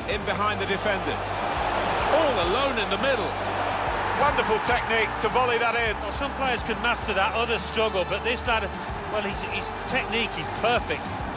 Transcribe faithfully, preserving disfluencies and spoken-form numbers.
in behind the defenders. All alone in the middle. Wonderful technique to volley that in. Well, some players can master that, others struggle, but this lad, well, his, his technique is perfect.